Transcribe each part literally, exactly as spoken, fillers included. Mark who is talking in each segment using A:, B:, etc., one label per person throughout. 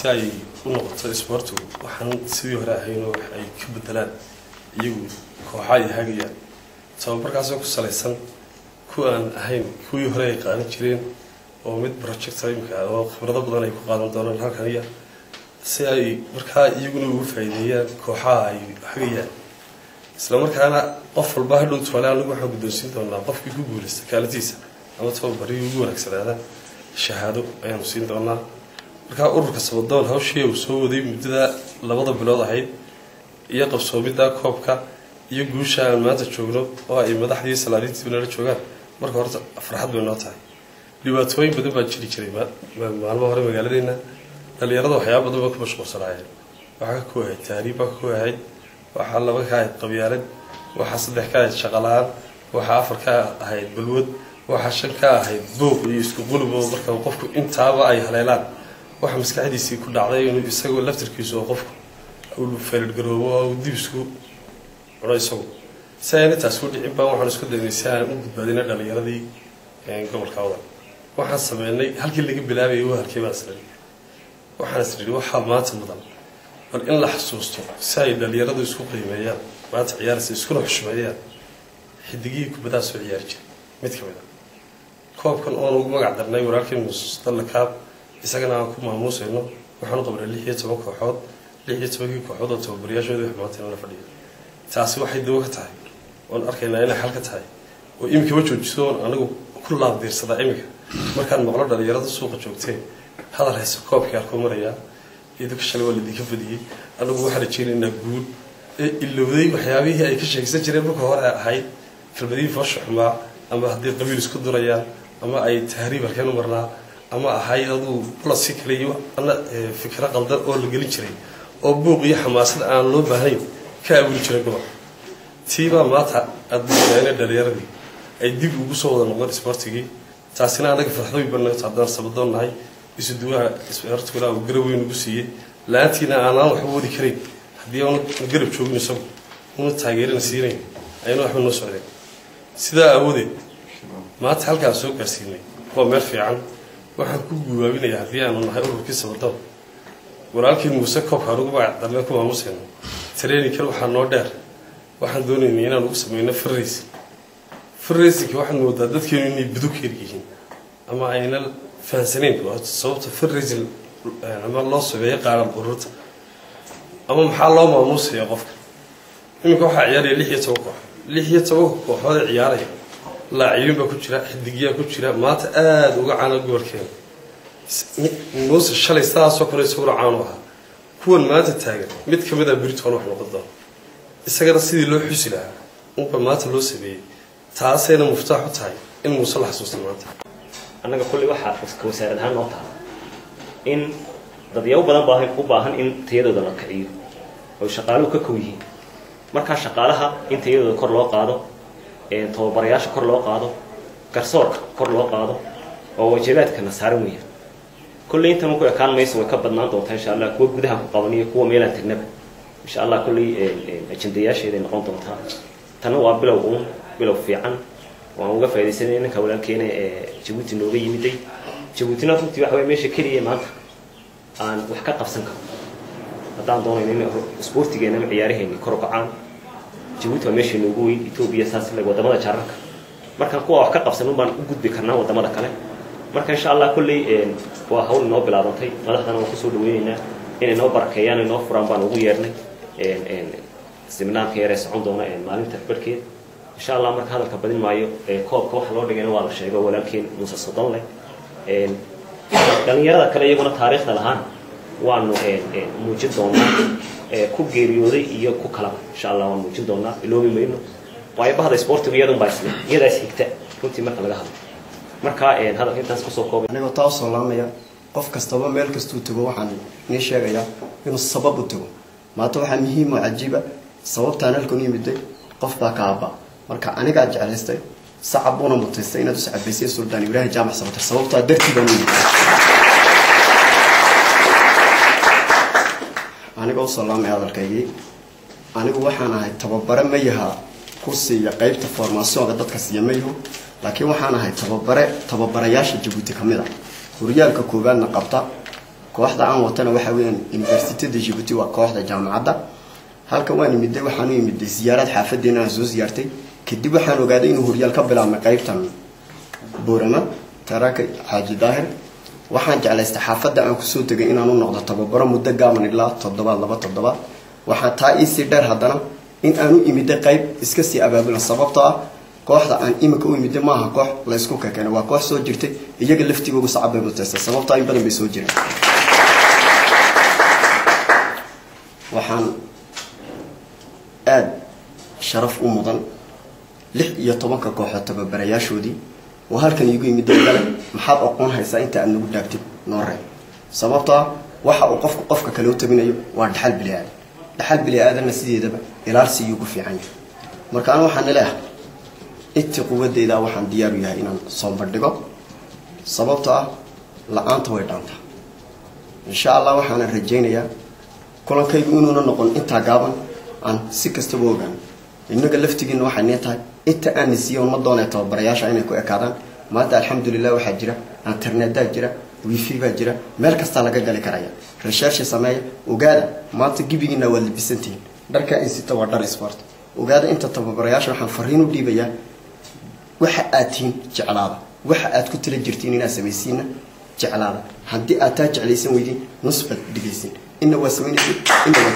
A: ساي ونقطة إسبورتو وحن سوي هراهين وحي كبدلان يجو كوحاي هاجيا سو بركاسو كسلسن كوان هين كوي هراي قاعدين جرين ومد بروجكت سايم كأو خبرة بدنا يكون قادم دوران هالكنية ساي بركا يجونو فايديا كوحاي هاجيا إسلام كان قفل بحر وتولى لو واحد بدرسين دونا قف يجوبول استكالتيسا أما تقول بري يجون أكثر هذا شهادة أي مسين دونا marka ururka sabadon hawshii uu soo waday mudada labada bilood ahayd iyo qabsoomida koobka iyo guusha aan maanta joogno oo ay madaxdii salaadintii nala joogaan marka horta farxad bay noo tahay dhibaatooyin badan baa jiri jiray maalmo hore magaaladeena dhalinyarada waxyaabo badan ku mashquulsanaayeen waxa ku ahayd taariiba ku ahayd waxa laba ka ahayd qabyaalad waxa saddex ka ahayd shaqalaan waxa afar ka ahayd balwad waxa shan ka ahayd buuq iyo isku qulub marka qofku intaaba ay haleelaan waxa maskaxdiisii ku dhacday inuu isagoo laftirkiisu oo qofku uu feerid garoobo oo dibisku cunayso sayna taas u dhicin baa waxaan isku daynaysaa in badbaadina dhalinyaradii ee gobolka wada waxaan sameeynay halkii laga bilaabay waa halkii baa isla waxaan isla waxa maanta mudan bal in la xasuusto say dhalinyaradu isku qiimeeyaan maanta ciyaarsi isku xushmeeyaan xidigii kubadda soo ciyaar jiray mid ka mid ah koobkan oo ugu magac darnay wararkii mustaqbalka kaab isagana aan ku maamuusayno waxaan qabnay lix iyo toban kooxood lix iyo toban kooxood oo tababarayaashooda wax maanta la fadhiyo taasi waxay dooga tahay oo arkaynaa inay xal ka tahay oo imika ma joojiso anagu ku laabdiirsada imika markaan maqlo dhalinyarada suuqa joogtay hadal hayso koobkii arko maraya idinku shalay walidii ka fadhiyay anagu waxaan rajaynaynaa guul ee ilowday waxyaabihii ay ka sheegsan jireen marka hore ahayd kalmadii foosh xumaa ama haddii qabiil isku durayaan ama ay tahriib halkeen u marnaa ama ahaydadu plastic leeyo ana fikra qaldan oo la gelin jiray oo buuq iyo xamaasad aan loo baahayn ka abuuri jiray gobol tiiba maanta adduunyada dhalinyarada ay dib ugu soo wada noqon sportigi taasina anaga farxad banaan taadaan sabadoonahay isu duwaha sportiga oo garoweyn ugu siiyay laatina aan wax wadi karin hadii aan garab joogno soo una taageerina siinay ayna wax noo socday sida awoodee maanta halkaas soo gaarsiinay waa meel fiican waxaan ku guubaabinayaa hadii aan nahay ururkii sabadon walaalkii Muuse koobka ugu baac dalna ku maamusayno training kale waxa noo dheer waxaan doonaynaa inaan ugu sameeyno fariis fariiski waxaan moodaa dadkeenu inay biduk yihiin ama ayna fahansaneen sababta fariis ama loo sameeyay qaran ururta ama maxaa loo maamusayaa qofka imika waxa ciyaaraya lix iyo toban koox lix iyo toban kooxood ciyaaraya لاعبين بكتيرة حدقية كتيرة ما تأذ وقعنا جوركين نص الشلي ساعة سكر سكر عانوها كون ما تتاجر مت كمدا بريت هنروح نقدر السجارة سيدي لو حسيلها ممكن ما تلو سبي تعسينا مفتاح تاعي إن مصلح سوس المات
B: أنا كل واحد كوسائر هان نقطة إن ضديو بدن باهن وباهن إن تيادو دنا كعيو وشقالو ككويه مركز شقالها إن تيادو كر لو قاضو tababarayaasha kor loo qaado garsoorka kor loo qaado oo wajibaadkana saaran weeyaan kulli inta ku ekaan mayso way ka badnaan doontaa insha Allah kuwa gudaha ku qabaniyo kuwa meelaan tagnaba insha Allah kulli ajendayaasheeda noqon doontaa tan waa bilow uun bilow fiican waan uga faa'iideysanay ninka walaalkeena ee Djibouti nooga yimiday Djiboutina runtii waxa way meesha kaliya maanta aan wax ka qabsan karo haddaan doonayno in isboortigeena ciyaaraheena kor u kacaan Djibouti waa meesha noogu weyn Ethiopia saas la wadamada jaarka markaan kuwa wax ka qabsano baan u gudbi karnaa wadamada kale marka insha Allah kulli waa hawl noo bilaabantay madaxdana waan ku soo dhaweynaa inay noo barakeeyaan inoo furaan baan ugu yeernay een een seminaarka yar ee socon doona ee maalinta barkeed insha Allah marka hadalka badin maayo ee koobka wax loo dhigayna waa la sheego walaalkeen Muuse Sodon leh een dhalinyarada kale iyaguna taariikhda lahaan waanu een een muujin doonaa ku geeriyooday iyo ku kala insha Allah waan muujin doonaa iloobi mayno way bahda sportiga iyadoo baasnay iyadaas xigta runtii marka laga hadlo marka ee hadalka intaas ku soo koobay
C: aniga taas oo laamaya qof kastaba meel kastuu tago waxaan ni sheegayaa inuu sabab u tago maanta waxa muhiim ah ajiiba sababtaan halkan yimiday qof baa ka aba marka aniga jecelaystay sacabuna mutaystay inaad sacabaysay Suldaan Ibrahim Jaamac sababta sababta dartiiba aniga oo salaamay hadalkaygii anigu waxaan ahay tababare ma yaha kursiga qaybta formationka dadka siyameeyo laakiin waxaan ahay tababare tababarayaasha Djibouti kamida horyaalka koobaadna qabta kooxda aan watana waxa weeyaan University of Djibouti waa kooxda jaamacadda halka waan imiday waxaan u imiday ziyaarad xaafadeena soo ziyaartay kadib waxaan ogaaday inuu horyaal ka bilaabmay qaybtan Boorama Taraka Haji Daahir waxaan jeclaystay xaafadda aan ku soo tagay inaan u noqdo tababaro muddo gaaban ilaa toddobaad laba toddobaad waxaan taa ii sii dheer haddana in aan u imiday qayb iska sii abaabulan sababtoo ah kooxda aan imika u imiday maaha koox la isku keenay waa koox soo jirtay iyaga laftigooda sacab bay mutaysa sababtoo in badan bay soo jireen waxaan aad sharaf u mudan lix iyo tobanka kooxood tababarayaashoodii oo halkan iigu yimid dalay maxaad aqoon haysaa inta aad nagu dhaagtid noo reeb sababtoo ah waxa uu qofku qofka kale u tabinayo waa dhaxal biliyaad dhaxal biliyaadna sideedaba ilaalsi igu fiican yahay marka aan waxaan leeyahay inta quwadeeda waxaan diyaar u yahay inaan soo bandhigo sababtoo ah la'aanta way dhaantaa insha Allah waxaan rajaynayaa kulankaygu inuu noqon inta gaaban aan si kastaba ogaan innaga laftigiina waxay neetahay inta aan siiyay ma doonay tababarayaasha inay ku ekaadaan maanta alxamdulillah waxa jira internet jira wifi baa jira meel kasta laga gali karaya research sameeya ogaada maanta gibigiina waa libisantiin dharka insita waa dhar sport ogaada inta tababarayaasha waxaan fariin u dhiibayaa waxa aad tiin jeclaada waxa aad ku tala jirtiin inaad sameeysiina jeclaada haddii aad taa jeclaysan weydii nusbad dhigaysin inna waa sameynaysid inna waa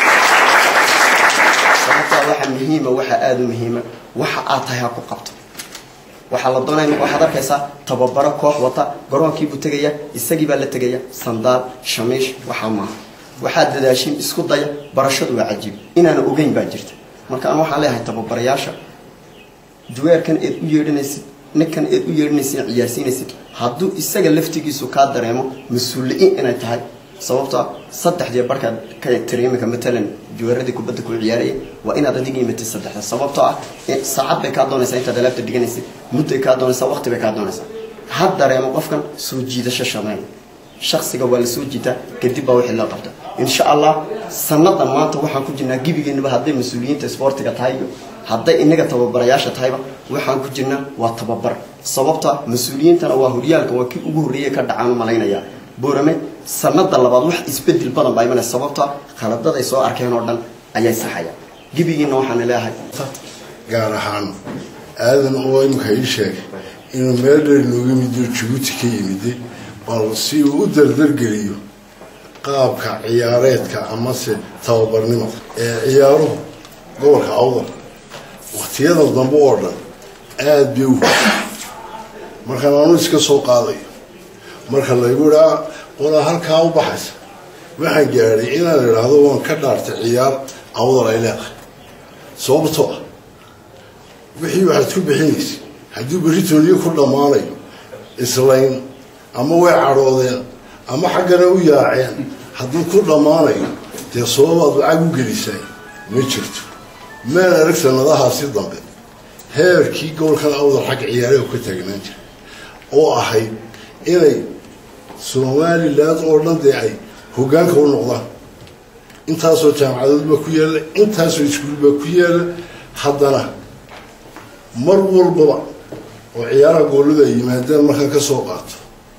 C: sababta waxa muhiima waxa aad u muhiima waxa aad tahay ku qabto waxa la doonayaa waxa arkaysa tababaro koox wata garoonkii buu tagaya isagii baa la tagaya sandaal shamiish waxa ma waxa dadaashin isku daya barashadu waa cajiib inaan ogeyn baa jirta marka aan waxa leeyahay tababarayaasha duweerkan ee u yeedhanaysid ninkan ee u yeedhanaysid ciyaarsiinaysid hadduu isaga laftigiisu ka dareemo mas'uuliyiin inay tahay sababta saddexdii barka ka tiriimka matalan juwaradii kubadda ku ciyaaraya waa inaad adiga imatay saddexda sababtoo ah saacad bay ka doonaysaa inta dalabta dhiganaysid muddo ka doonaysaa waqti bay ka doonaysaa had dareemo qofkan soo jiidasho shameyn shakhsiga waa la soo jiita kadib baa wixii la qabta insha Allah sanada maanta waxaan ku jirnaa gibigeennaba hadday mas'uuliyiinta sportiga tahay hadday inaga tababarayaasha tahayba waxaan ku jirnaa waa tababar sababta mas'uuliyiintana waa horyaalka waa kii ugu horeeyay ka dhacaan malaynaya Boorame sanada labaad wax isbedel badan baa imanay sababta khaladada ay soo arkeen oo dhan ayay saxaya gibigiina waxaan leeyahay
D: gaar ahaan aadan oo imka ii sheegay inuu meel dheer looga mid Djibouti ka yimid bal si uu u dardar geliyo qaabka ciyaareedka ama se tababarnimo ee ciyaaro gobolka awdal waqtiyada dambe oo dhan aad bay u marka aanu iska soo qaaday marka la yiraahdo wala halka u baxaysa waxaan gaaray inaan iraahdo waan ka dhaartay ciyaar awdal ay leedahay sababtoo wixii waxaad ku bixinaysa haddii beritooniyo ku dhamaanayo islayn ama way caroodeen ama xaggana u yaaceen hadduu ku dhamaanayo dee sababaad lacag u gelisay ma jirto meel arag sanadahaasi dambe heerkii gobolkan awdal xag ciyaaraya ku taagnaan jiray oo ahayd inay Somaliland oo dhan ay hoggaanka u noqdaan intaasoo jaamacadoodba ku yaala intaasoo iskuulba ku yaala haddana mar walbaba oo ciyaaraha goolada ay yimaadeen markaan ka soo qaato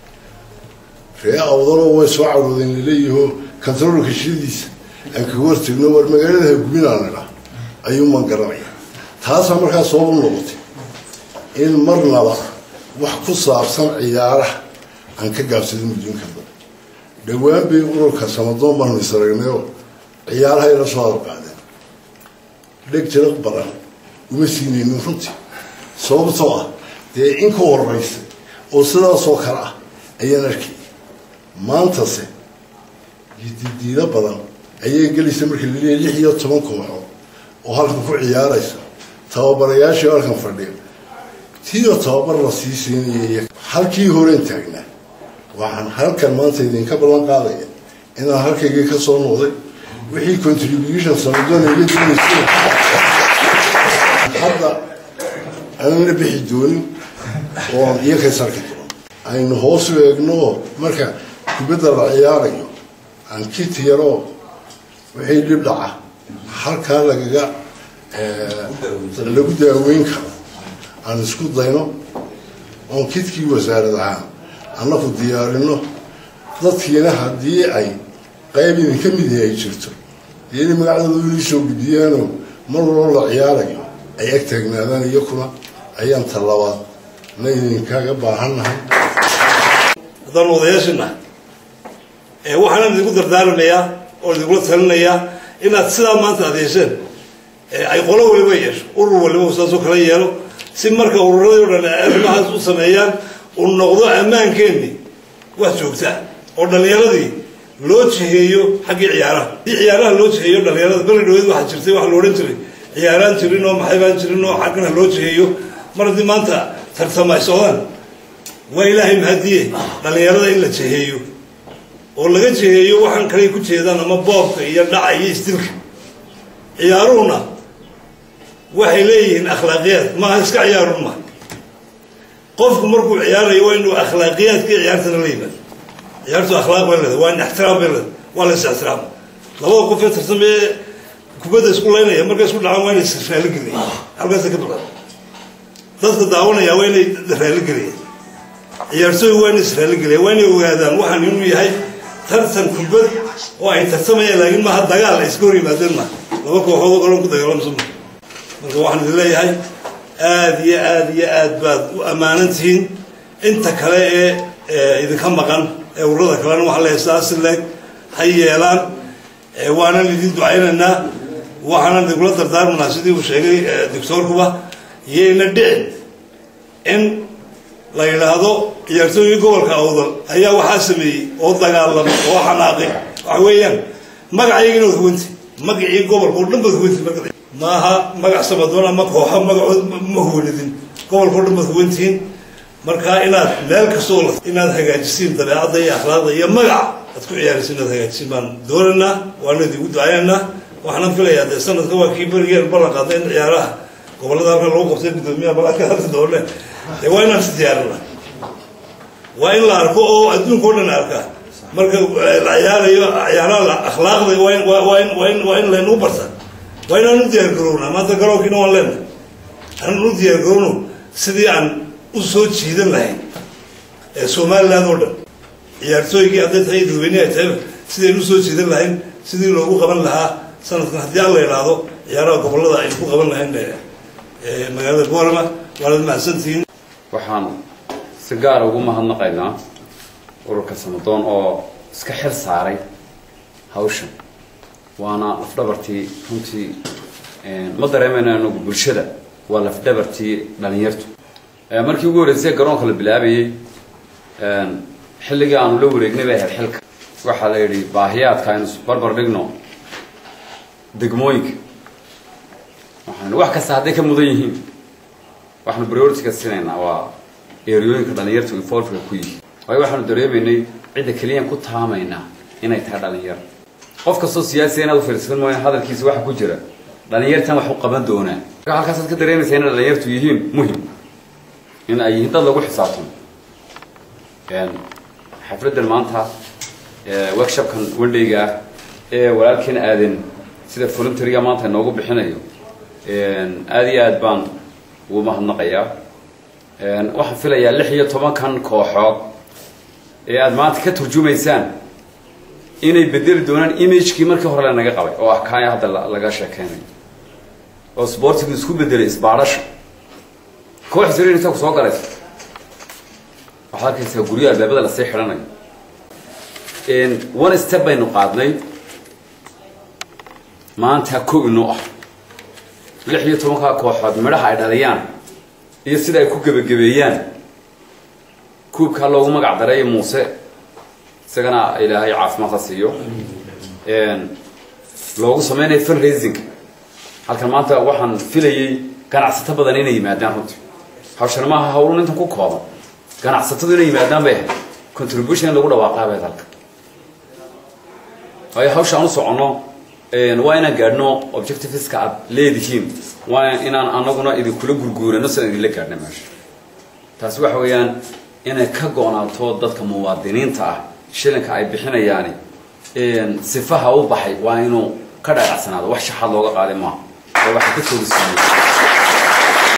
D: ree awdal way soo caroodeen leeyahay controlka shidiisa aan ka hortagno war magaalada gubinaana ayuu man garanaya taas markaa soo noqotay in marnaba wax ku saabsan ciyaaraha aan ka gaabsaday muddoonka badan dhawaan bay ururka samadoon baan isaragnay ciyaaraha ila soo qaadeen dhig jira badan uma siinaynin runtii sababtoo ah dee in ka horreysay oo sidaas oo kale ah ayaan arkay maantase jiddiida badan ayay gelisay markii la leeyahay lix iyo toban kooxood oo halkan ku ciyaaraysa tababarayaashii halkan fadhiya tiyo tababar la sii siinayay halkii horeen taagnaa waxaan halkan maanta idinka ballan qaadaya inaan halkayga ka soo noqday wixii contribution samadoon ay leeyihiin hadda أنا بحي دوني وياك سركت أين هوس ويجنو مركا كبدر العياري عن كيت يرو وحي اللي بدعه حركة لقى اللي بدأ وينك عن سكوت ضينو وان كيت كي وزارة العام أنا في الديار إنه dadkiina haddii ay qayb idinka mid yahay jirto dee inay magacdooda inii soo gudbiyaanoo mar waloo la ciyaarayo ay ag taagnaadaan iyakuna ayaan tallabaad na idinkaaga baahannahay
E: haddaan odayaashina waxaana idinku dardaarmayaa oo idinkula talinayaa inaad sidaa maanta aad yeesheen ay qolo waliba yeesho urur waliba sidaasoo kala yeelo si marka ururadii o dhan arrimahaas u sameeyaan uu noqdo ammaankeenni wax joogtaa oo dhallinyaradii loo jiheeyo xaggii ciyaaraha haddii ciyaaraha loo jiheeyo dhallinyarada beri dhaweed waxaa jirtay waxa la odhan jiray ciyaaraan jirin oo maxay baan jirin oo xaggana loo jiheeyo mar haddii maanta tartama ay socdaan waa ilaahay mahadiye dhallinyarada in la jiheeyo oo laga jiheeyo waxaan kaley ku jeedaan ama boobka iyo dhaca iyo istilka ciyaaruhuna waxay leeyihiin akhlaaqiyaad maaha iska ciyaarun ma qofku markuu ciyaarayo waa inuu akhlaaqiyaadkii ciyaartana la yimaado ciyaartu akhlaaq bay leedahay waa in ixtiraam bay leedahay waa la is ixtiraam labada qof ee tartamee kubadda isku laynaya markay isku dhacaan waa inay israali geliyeen halkaasa ka bilaab dadka daawanaya waa inay raali geliyeen ciyaartooy waa inay israali geliyeen waa inay ogaadaan waxaan inuu yahay tartan kubad oo ay tartamayaan laakiin maaha dagaal ay iska hor yimaadeen ma laba kooxood oo garoon ku dagaalamso ma marka waxaan idin leeyahay aada iyo aada iyo aad baad u ammaanan tihiin inta kale ee idinka maqan ee ururada kalena waxaa leeyahay sidaas leeg ha yeelaan waanan idin ducaynaynaa waxaanan idinkula dardaarmanaa sidii uu sheegay doctoorkuba yayna dhicin in la yidhaahdo ciyaartooyii gobolka awdal ayaa waxaa sameeyey oo dagaalamay oo xanaaqay waxa weeyaan magacayga inaad huwanti magacii gobolka oo dhan baad huwanti marka maaha magac samadoon ama kooxa magacood ma huwanidin gobolka o dhan baad huwantihiin markaa inaad meel kastoo la inaad hagaajisiin dabeecadda iyo akhlaaqda iyo magaca aad ku ciyaaraysa inaad hagaajisiin baan doonaynaa waana idinku ducaynaynaa waxaana filayaa dee sanadka waa kii berigeen ballan qaaday in ciyaaraha gobollada halkan lagu qabtay guddoomiyaha ballanka hadli doone dee waa inaan is diyaarina waa in la arko oo adduunka o dhan arkaa marka la ciyaarayo ciyaaraha akhlaaqda waa in waa in waa in waa in laynagu bartaa waa inaan u diyaar garownaa maanta garoonkiina waan leenahay aan u diyaar garowno sidii aan u soo jiidan lahayn ee somaliland oo dhan ciyaartooygii hadday tahay dadweyne ay tahayba sidaynu usoo jiidan lahayn sidii loogu qaban lahaa sanadkan haddii aan la idhaahdo ciyaaraha gobollada aynu ku qaban lahayn magaalada boorama waanad mahadsantihiin
F: waxaan si gaara ugu mahadnaqaynaa ururka samadoon oo iska xil saaray hawshan waana lafdhabartii runtii ma dareemayna anagu bulshada waa lafdhabartii dhalinyartu markii ugu horreysay garoonka la bilaabayey xilligii aanu la wareegnay bay ahayd xilka waxaa la yidhi baahiyaadka aynu barbar dhigno degmooyinka waxaan wax kasta hadday ka mudan yihiin waxaanu priority-ka siinaynaa waa eeriyooyinka dhalinyartu involveka ku yihiin waayo waxaanu dareemaynay cidda keliyan ku taamaynaa inay tahay dhalinyar qof kastoo siyaasiya inaad u fiirsan mooyaan hadalkiisa waxa ku jira dhalinyartan wax u qaban doonaa halkaasaad ka dareemaysaa inay dhalinyartu yihiin muhim in ay yihiin dad lagu xisaabtamo xafladdan maanta workshopkan wandhayga ah ee walaalkiina aadan sida voluntaryga maanta inoogu bixinayo aada iyo aad baan ugu mahadnaqayaa waxaan filayaa lix iyo tobankan kooxood ee aada maanta ka turjumaysaan inay bedeli doonaan imagekii markii hore lanaga qabay oo ah kaaya hadda laga sheekeynayo oo sportigu isku bedelay isbaadhasha koox sariir inta ku soo galaysa waxaad arkaysaa guryo albaabada lasii xidhanayo one step baynu qaadnay maanta kow inoo ah lix iyo tobankaa kooxood midhaha ay dhaliyaan iyo sida ay ku gebagabeeyaan kuubkaa loogu magac daray muuse isagana ilaahay caafimaad ha siiyo loogu sameynayo fundraising halkan maanta waxaan filayay ganacsato badan inay yimaadaan runtii hawshana maaha hawlun intan ku kooban ganacsatadu inay yimaadaan bay ahayd contribution in lagu dhawaaqaa bay halka waayo hawsha aan u soconno waa inaan gaadhno objectiveska aad leedihiin waa inaan anaguna idinkula gurguurano sidaan idinla gaadhna meesha taasi waxa weeyaan inay ka go-naato dadka muwaadiniinta ah shilinka ay bixinayaani sifaha u baxay waa inuu ka dhagacsanaado wax shaxaad looga qaaday maaha oo waxa ka toogisiiyey